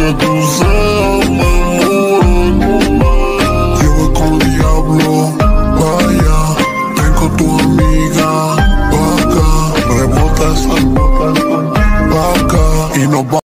que tú seas mejor. Yo voy con el diablo, vaya. Tengo tu amiga, vaca. Rebota esa vaca y nos va.